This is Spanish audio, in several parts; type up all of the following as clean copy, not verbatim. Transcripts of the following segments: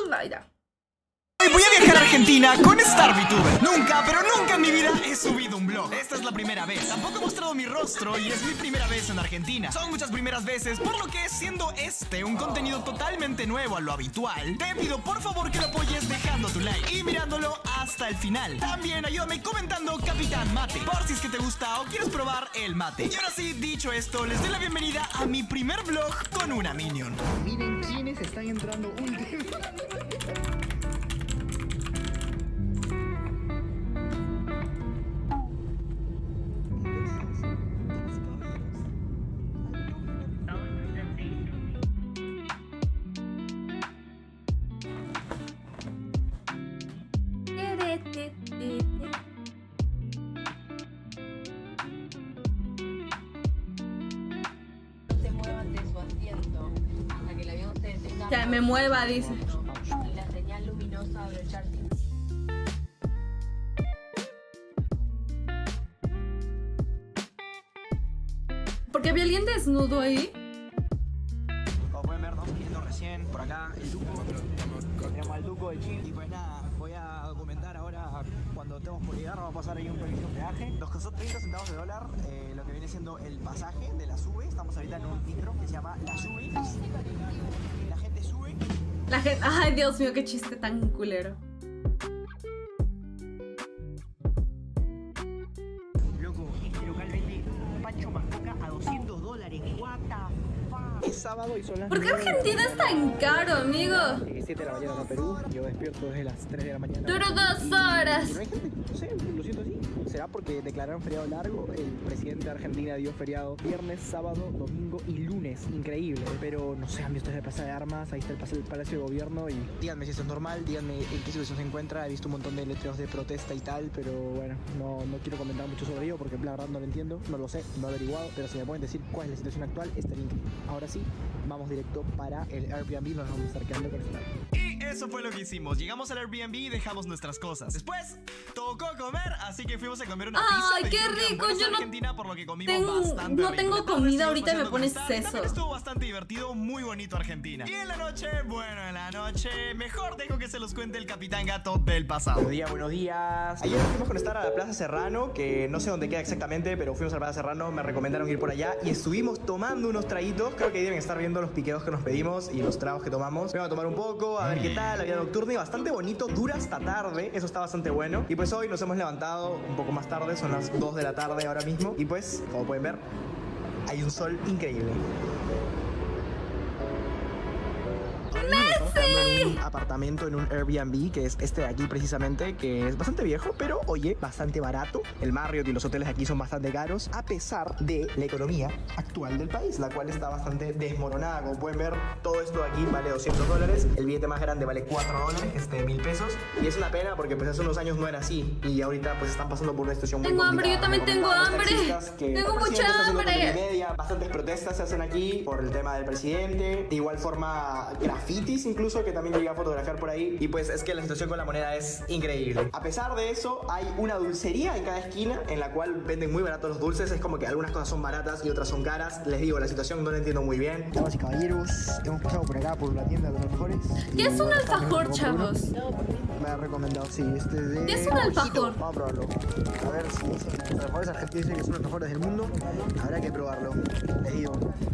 ya. Hoy voy a viajar a Argentina con Star VTuber. Nunca, pero nunca en mi vida he subido un vlog. Esta es la primera vez. Tampoco he mostrado mi rostro y es mi primera vez en Argentina. Son muchas primeras veces, por lo que siendo este un contenido totalmente nuevo a lo habitual, te pido por favor que lo apoyes dejando tu like y mirándolo hasta el final. También ayúdame comentando Capitán Mate, por si es que te gusta o quieres probar el mate. Y ahora sí, dicho esto, les doy la bienvenida a mi primer vlog con una minion. Miren quiénes están entrando últimos. Que me mueva, dice. La señal luminosa abrocharse. Porque vi a alguien desnudo ahí. Como pueden ver, estamos viendo recién por acá el Duco. Tenemos al Duco de Chile. Y pues nada, voy a documentar ahora cuando estemos por llegar. Vamos a pasar ahí un pequeño peaje. Nos costó 30 centavos de dólar, lo que viene siendo el pasaje de la SUBE. Estamos ahorita en un micro que se llama la SUBE. La gente sube. La gente... Ay, Dios mío, qué chiste tan culero. Loco, este local vende pancho mazcoca a $200. What the fuck. Es sábado y son las ¿Por qué Argentina es tan caro, amigo? 7 de la mañana en Perú, yo despierto desde las 3 de la mañana. Duró 2 horas. Y no hay gente, no sé, lo siento así. ¿Será porque declararon feriado largo? El presidente de Argentina dio feriado viernes, sábado, domingo y lunes. Increíble. Pero no sé, han visto desde Plaza de Armas, ahí está el Palacio de Gobierno y... Díganme si esto es normal, díganme en qué situación se encuentra. He visto un montón de letreros de protesta y tal, pero bueno, no quiero comentar mucho sobre ello porque la verdad no lo entiendo, no lo sé, no lo he averiguado, pero si me pueden decir cuál es la situación actual, estaría increíble. Ahora sí, vamos directo para el Airbnb, nos vamos a estar quedando con esto. Y eso fue lo que hicimos. Llegamos al Airbnb y dejamos nuestras cosas. Después, tocó comer, así que fuimos a comer una pizza. Ay, Me qué dijeron que eran rico, buenas yo en no Argentina, por lo que comimos tengo bastante rico. comida Estuvimos ahorita y me paseando pones con seso. También estuvo bastante divertido, muy bonito Argentina. Y en la noche, bueno, en la noche, mejor dejo que se los cuente el Capitán Gato del pasado. Buenos días, buenos días. Ayer fuimos con estar a la Plaza Serrano, que no sé dónde queda exactamente, pero fuimos a la Plaza Serrano, me recomendaron ir por allá y estuvimos tomando unos traguitos. Creo que deben estar viendo los piqueos que nos pedimos y los tragos que tomamos. Vamos a tomar un poco, a ver qué tal, la vida nocturna y bastante bonito, dura hasta tarde, eso está bastante bueno. Y pues hoy nos hemos levantado un poco más tarde, son las 2 de la tarde ahora mismo. Y pues, como pueden ver, hay un sol increíble. En un apartamento, en un Airbnb, que es este de aquí precisamente, que es bastante viejo, pero oye, bastante barato. El Marriott y los hoteles aquí son bastante caros, a pesar de la economía actual del país, la cual está bastante desmoronada. Como pueden ver, todo esto de aquí vale $200. El billete más grande vale $4, que es de 1000 pesos. Y es una pena porque pues hace unos años no era así. Y ahorita pues están pasando por una situación muy complicada. Tengo hambre, yo también tengo hambre. Tengo mucha hambre. Bastantes protestas se hacen aquí por el tema del presidente. De igual forma, grafitis incluso, que también llegué a fotografiar por ahí. Y pues es que la situación con la moneda es increíble. A pesar de eso, hay una dulcería en cada esquina en la cual venden muy baratos los dulces. Es como que algunas cosas son baratas y otras son caras. Les digo, la situación no la entiendo muy bien. Damas y caballeros, hemos pasado por acá por la tienda de los alfajores. ¿Qué es un alfajor, chavos? Me ha recomendado, sí, este de... ¿Qué es un alfajor? Vamos a probarlo. A ver si dicen los alfajores argentinos dicen que son los mejores del mundo. Habrá que probarlo. Les digo.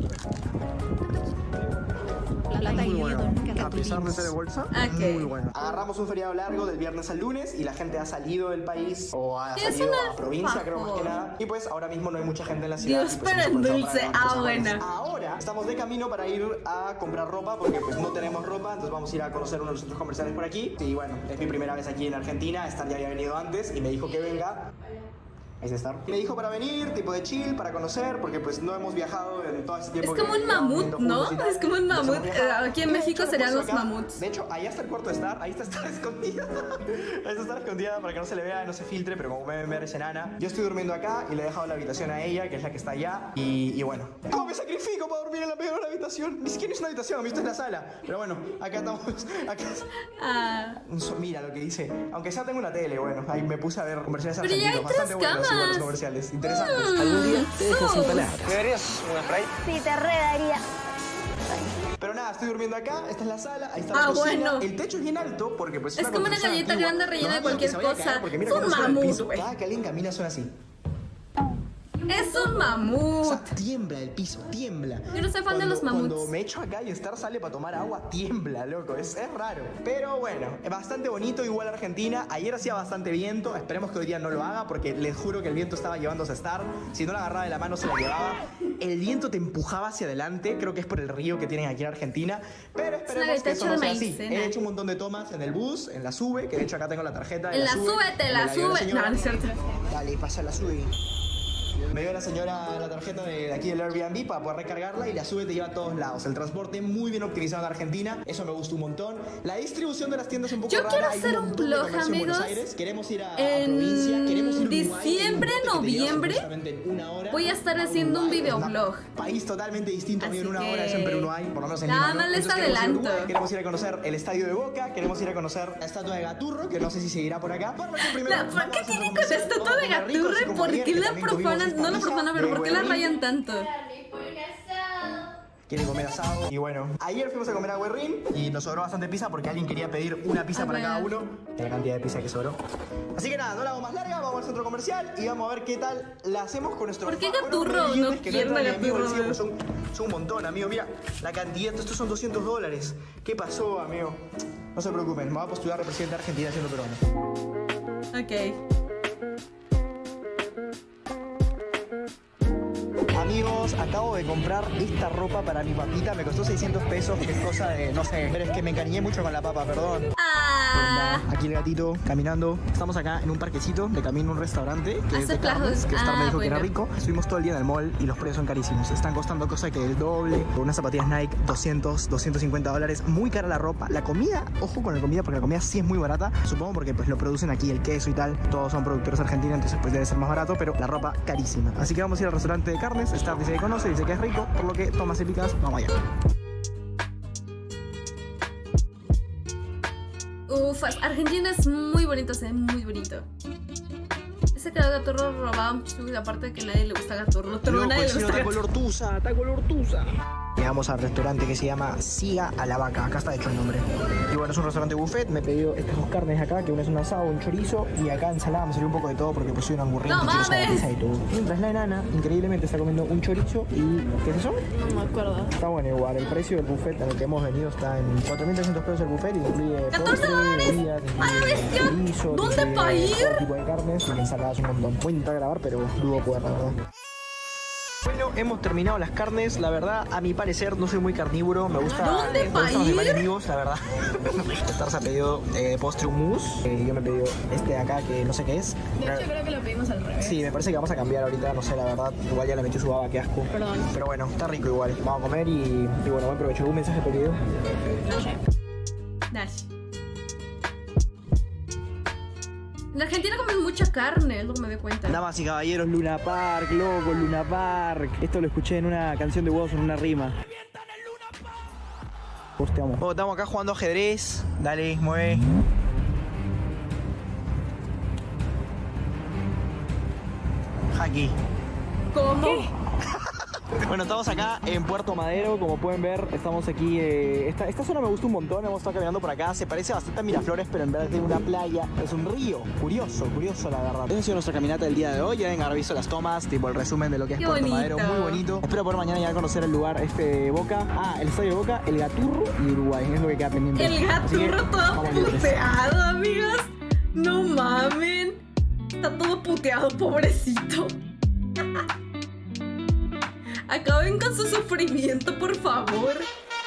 Muy bueno. A pesar de ser de bolsa, muy bueno. Agarramos un feriado largo del viernes al lunes y la gente ha salido del país o ha salido a provincia, creo más que nada. Y pues ahora mismo no hay mucha gente en la ciudad. Dios, y, pues, pero hemos el aprovechado dulce. para grabar Buena. cosas. Ahora estamos de camino para ir a comprar ropa porque pues no tenemos ropa, entonces vamos a ir a conocer uno de los centros comerciales por aquí. Y bueno, es mi primera vez aquí en Argentina. Star ya había venido antes y me dijo que venga. Ahí está Star. Me dijo para venir, tipo de chill, para conocer, porque pues no hemos viajado en todo ese tiempo. Es como un mamut, ¿no? Es como un mamut. Aquí en México serían los mamuts. De hecho, allá está el cuarto de Star, ahí está Star escondida. Ahí está Star escondida para que no se le vea, no se filtre, pero como pueden ver es enana. Yo estoy durmiendo acá y le he dejado la habitación a ella, que es la que está allá. Y bueno, ¿cómo me sacrifico para dormir en la peor habitación? Ni siquiera es una habitación, esto es la sala. Pero bueno, acá estamos. Acá. Mira lo que dice. Aunque ya tengo una tele, bueno, ahí me puse a ver comerciales Pero ya argentinos, hay bastante tres buenos, camas. los comerciales, interesantes. Algún día te dejo sin palabras. ¿Me darías una Sprite? Sí, te redaría. Pero nada, estoy durmiendo acá, esta es la sala, ahí está la cocina. Bueno. El techo es bien alto porque pues Es como una galleta grande rellena de cualquier cosa. Es un mamut, güey. Cada que alguien camina suena así. Es un mamut. O sea, tiembla el piso, tiembla. Yo no soy fan de los mamuts. Cuando me echo acá y Star sale para tomar agua, tiembla, loco. Es raro. Pero bueno, es bastante bonito. Igual Argentina. Ayer hacía bastante viento. Esperemos que hoy día no lo haga porque les juro que el viento estaba llevándose a Star. Si no la agarraba de la mano, se la llevaba. El viento te empujaba hacia adelante. Creo que es por el río que tienen aquí en Argentina. Pero esperemos que eso no sea así. He hecho un montón de tomas en el bus, en la SUBE, que de hecho acá tengo la tarjeta. En la SUBE, te la sube. No, no es cierto. Dale, pasa la SUBE. Me dio la señora la tarjeta de aquí del Airbnb para poder recargarla y la SUBE te lleva a todos lados. El transporte muy bien optimizado en Argentina, eso me gustó un montón. La distribución de las tiendas es un poco Yo rara. quiero hacer un vlog, amigos. Queremos ir a en provincia, queremos ir a diciembre, noviembre, voy a estar haciendo un videoblog. País totalmente distinto, amigo, en una Así hora, eso en Perú no hay, por lo menos en nada Lima, más les Entonces, adelanto. Queremos ir a conocer el estadio de Boca, queremos ir a conocer la estatua de Gaturro, que no sé si seguirá por acá. ¿Por qué tienen con la estatua de Gaturro? ¿Por qué la profanan? No la profanan, pero ¿por qué la rayan tanto? Quiere comer asado. Y bueno, ayer fuimos a comer a Guerrín y nos sobró bastante pizza porque alguien quería pedir una pizza para cada uno. La cantidad de pizza que sobró. Así que nada, no la hago más larga, vamos al centro comercial y vamos a ver qué tal la hacemos con nuestro... ¿Por qué Gaturro? No quiero Gaturro. Son un montón, amigo. Mira, la cantidad, estos son $200. ¿Qué pasó, amigo? No se preocupen, me voy a postular a presidente de Argentina siendo peruano. Ok. Amigos, acabo de comprar esta ropa para mi papita. Me costó 600 pesos, que es cosa de, no sé, pero es que me encariñé mucho con la papa, perdón. Aquí el gatito caminando. Estamos acá en un parquecito de camino a un restaurante que es de carnes, que Star me dijo que era rico. Estuvimos todo el día en el mall y los precios son carísimos. Están costando cosa que el doble. Unas zapatillas Nike, $200-$250. Muy cara la ropa. La comida, ojo con la comida porque la comida sí es muy barata. Supongo porque pues lo producen aquí, el queso y tal. Todos son productores argentinos, entonces pues debe ser más barato, pero la ropa carísima. Así que vamos a ir al restaurante de carnes. Star dice que conoce, dice que es rico, por lo que tomas épicas, vamos allá. Ufas, Argentina es muy bonito, se ve muy bonito. Ese que Gaturro robaba un chico, aparte de que a nadie le gusta Gaturro, pero a nadie le gusta Está color tusa, está color tusa. Llegamos al restaurante que se llama Siga a la Vaca, acá está hecho el nombre. Y bueno, es un restaurante buffet, me he pedido estas dos carnes acá, que una es un asado, un chorizo, y acá ensalada, me salió un poco de todo porque pues soy un hamburguesa, ¡No mames! Y todo. Mientras la enana, increíblemente, está comiendo un chorizo y... ¿qué es eso? No me acuerdo. Está bueno igual, el precio del buffet en el que hemos venido está en 4.300 pesos el buffet y incluye... $14. ¡Ay, bestia! ¿Dónde para ir? Todo tipo de carnes y ensaladas un montón. Voy a intentar grabar, pero dudo poder, la verdad. Bueno, hemos terminado las carnes. La verdad, a mi parecer, no soy muy carnívoro. Me gusta los animales vivos, la verdad. Star se ha pedido postre mousse. Yo me he pedido este de acá, que no sé qué es. De hecho, creo que lo pedimos al revés. Sí, me parece que vamos a cambiar ahorita. No sé, la verdad. Igual ya le metí su baba, qué asco. Perdón. Pero bueno, está rico igual. Vamos a comer y bueno, buen provecho. ¿Algún mensaje pedido? Dash. En Argentina comen mucha carne, es lo que me doy cuenta. Damas y caballeros, Luna Park, loco, Luna Park. Esto lo escuché en una canción de Woz, en una rima. Posteamos. Oh, estamos acá jugando ajedrez. Dale, mueve. Jaque. ¿Cómo? Bueno, estamos acá en Puerto Madero, como pueden ver, estamos aquí, esta zona me gusta un montón, hemos estado caminando por acá, se parece bastante a Miraflores, pero en vez de una playa, es un río, curioso la verdad. Esa ha sido nuestra caminata del día de hoy, ya deben haber visto las tomas, tipo el resumen de lo que es Puerto Madero, muy bonito. Espero poder mañana ya conocer el lugar de Boca, el estadio de Boca, el Gaturro y Uruguay, es lo que queda pendiente. El Gaturro todo puteado, amigos, no mamen, está todo puteado, pobrecito. Acaben con su sufrimiento, por favor.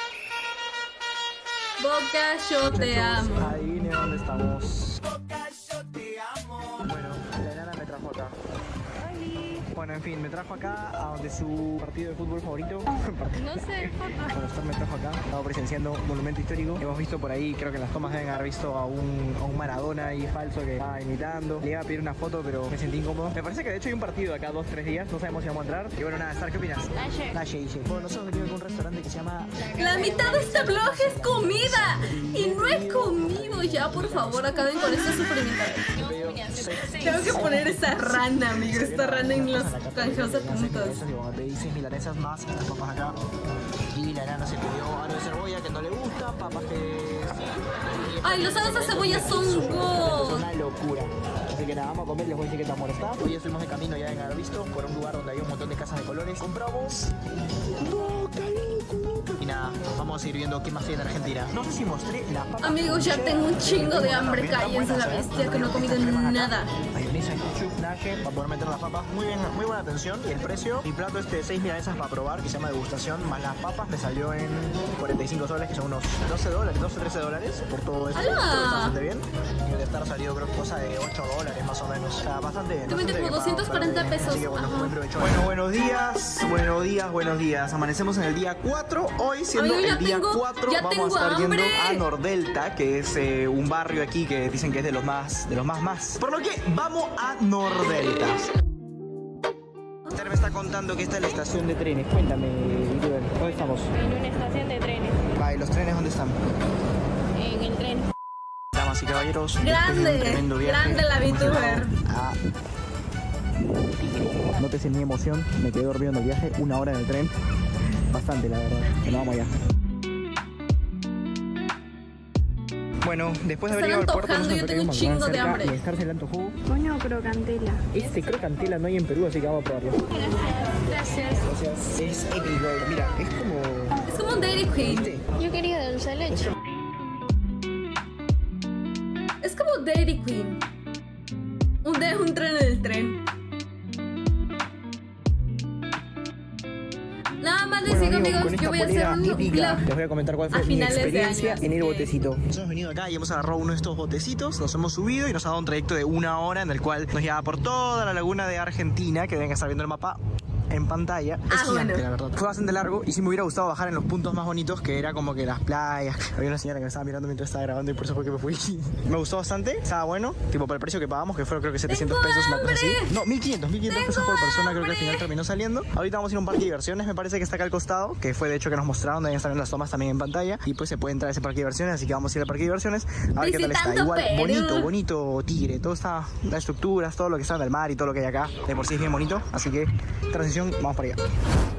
Boca, yo te amo. Adivine dónde estamos. Boca, yo te amo. Bueno, la enana me trajo acá. Bueno, en fin, me trajo acá a donde su partido de fútbol favorito. No sé, Bueno, Star me trajo acá. Estamos presenciando un monumento histórico. Hemos visto por ahí, creo que en las tomas deben haber visto a un Maradona ahí falso que estaba imitando. Le iba a pedir una foto, pero me sentí incómodo. Me parece que de hecho hay un partido acá 2-3 días. No sabemos si vamos a entrar. Y bueno, nada, Star, ¿qué opinas? Dash. Bueno, nosotros venimos con un restaurante que se llama... La mitad de este vlog es comida. Y no he comido amigos, ya por favor acaben con este sufrimiento. Tengo que poner esa rana, amigo, esta rana en los canjeos de puntos. Pedí 6 milanesas más estas papas acá. Y la nana se pidió algo de cebolla que no le gusta, papas que sí. Ay, los aros de cebolla son Es god. una locura. Así que nada, vamos a comer, les voy a decir qué tan bueno está. Hoy estuvimos de camino, ya deben haber visto, por un lugar donde hay un montón de casas de colores. Compramos... ¡No, está loco! Y nada, vamos a seguir viendo qué más hay en Argentina. No sé si mostré la papa. Amigos, ya tengo un chingo de hambre, cállense la bestia, que no he comido nada. Mayonesa, ketchup, naje, para poder meter las papas. Muy bien, muy buena atención. Y el precio, mi plato este de 6 milanesas para probar, que se llama degustación, más las papas, me salió en 45 soles, que son unos 12 dólares, 12, 13 dólares, por todo esto. ¡Hala! Está bastante bien. Y debe estar salido, creo que cosa de 8 dólares más o menos. O sea, bastante bien. Yo me tengo 240 pesos. Así que bueno, Ajá. muy provechoso. Bueno, buenos días, buenos días, buenos días. Amanecemos en el día 4. Hoy, siendo Amigo, ya el día tengo- 4, ya vamos tengo a estar hambre. yendo a Nordelta, que es un barrio aquí que dicen que es de los más. Por lo que vamos a Nordelta. Ter me está contando que esta es la estación de trenes. Cuéntame, youtuber, ¿dónde estamos? En una estación de trenes. Va, ¿y los trenes dónde están? En el tren. Damas y caballeros, después de Grande, un tremendo viaje, grande la hemos VTuber. llegado a Nótese mi emoción, me quedé dormido en el viaje, 1 hora en el tren. Bastante, la verdad. Pero vamos allá. Bueno, después de Me haber llegado están al puerto, antojando, yo tengo un chingo de Y hambre. estar celando jugo. Coño, crocantela. Este crocantela no hay en Perú, así que vamos a probarlo. Gracias. Gracias. Es épico, mira, es como... Es como un Dairy Queen. Yo quería dulce de leche. Es como Dairy Queen. Un tren en el tren. Nada más les digo, amigos, con esta yo voy a hacer polera un épica, vlog les voy a comentar cuál a fue mi finales de experiencia año, en el así que- botecito. Nos hemos venido acá y hemos agarrado uno de estos botecitos, nos hemos subido y nos ha dado un trayecto de 1 hora en el cual nos lleva por toda la laguna de Argentina, que deben estar viendo el mapa en pantalla. Es gigante, bueno. la verdad. Fue bastante largo y sí me hubiera gustado bajar en los puntos más bonitos, que era como que las playas. Había una señora que me estaba mirando mientras estaba grabando y por eso fue que me fui. Me gustó bastante, estaba bueno, tipo por el precio que pagamos, que fueron creo que 700 pesos, una cosa así. No, 1500 pesos por persona, creo que al final terminó saliendo. Ahorita vamos a ir a un parque de diversiones, me parece que está acá al costado, que fue de hecho que nos mostraron, deben estar en las tomas también en pantalla, y pues se puede entrar a ese parque de diversiones, así que vamos a ir al parque de diversiones a ver qué tal está. Visitando Igual, Perú. bonito Tigre, todo está, las estructuras, todo lo que está en el mar y todo lo que hay acá, de por sí es bien bonito, así que transición, vamos para allá.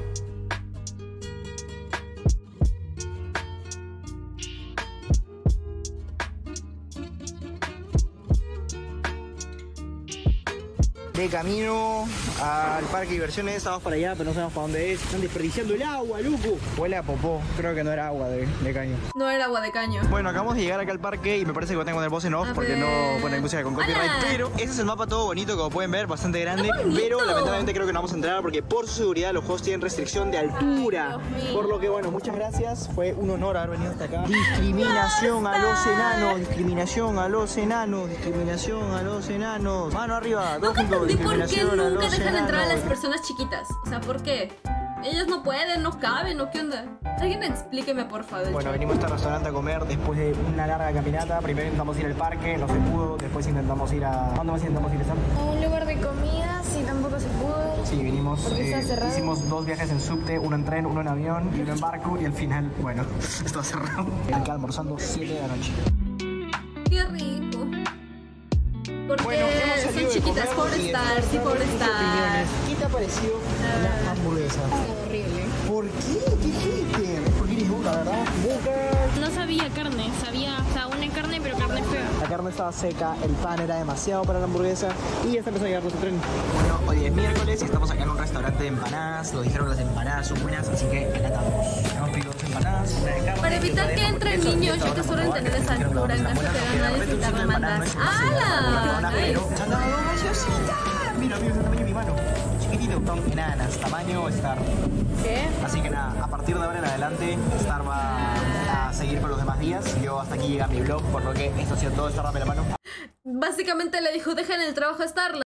De camino al parque de diversiones, estamos para allá, pero no sabemos para dónde es. Están desperdiciando el agua, loco. Huele a popó, creo que no era agua de caño. No era agua de caño. Bueno, acabamos de llegar acá al parque y me parece que voy a tener el voz en off A porque ver. no pone música con copyright. ¡Hala! Pero ese es el mapa todo bonito, como pueden ver, bastante grande. ¡Qué bonito! Pero lamentablemente creo que no vamos a entrar porque por su seguridad los juegos tienen restricción de altura. Dios mío. Por lo que bueno, muchas gracias. Fue un honor haber venido hasta acá. Discriminación a los enanos, discriminación a los enanos, discriminación a los enanos. Mano arriba, todos Nunca juntos. entendí por qué Discriminación a nunca los dejan entrar a las enanos. personas chiquitas. O sea, ¿por qué? Ellas no pueden, no caben, ¿o qué onda? Alguien explíqueme, por favor. Bueno, venimos a este restaurante a comer después de una larga caminata. Primero intentamos ir al parque, no se pudo. Después intentamos ir a... ¿Dónde más intentamos ir, Sam? A un lugar de comidas y tampoco se pudo. Sí, vinimos, Porque está cerrado. hicimos 2 viajes en subte, uno en tren, uno en avión y uno en barco y al final, bueno, estaba cerrado. Acá almorzando 7 de la noche. Qué rico. Porque Bueno, hemos son salido de chiquitas, comer por y estar, sí, por estar. ¿Qué te ha parecido la hamburguesa? Horrible. ¿Por qué? ¿Qué hiciste? Es porque eres boca, ¿verdad? Boca. No sabía carne, sabía, o sea, una carne, pero carne fea. La carne estaba seca, el pan era demasiado para la hamburguesa y ya está empezando a llegar nuestro tren. Bueno, hoy es miércoles y estamos acá en un restaurante de empanadas. Nos dijeron que las empanadas son buenas, así que acá estamos. Hemos pedido 2 empanadas, una de carne. Para evitar otra de que entren hamburguesa, niños, y ya que esta suelen otra tener esa dijeron que altura en van a caso ser de buenas, ganar porque necesitar de repente un mandar. sitio de empanadas no es ¡Hala! una pero se han dado 2 gaseositas. Mira, amigos, el tamaño de mi mano. Chiquitito, son enanas, tamaño Star. ¿Qué? Así que nada, a partir de ahora en adelante, Star va a seguir con los demás días. Yo hasta aquí llega mi vlog, por lo que esto ha sido todo. Star, dame la mano. Básicamente le dijo, dejen el trabajo a Star.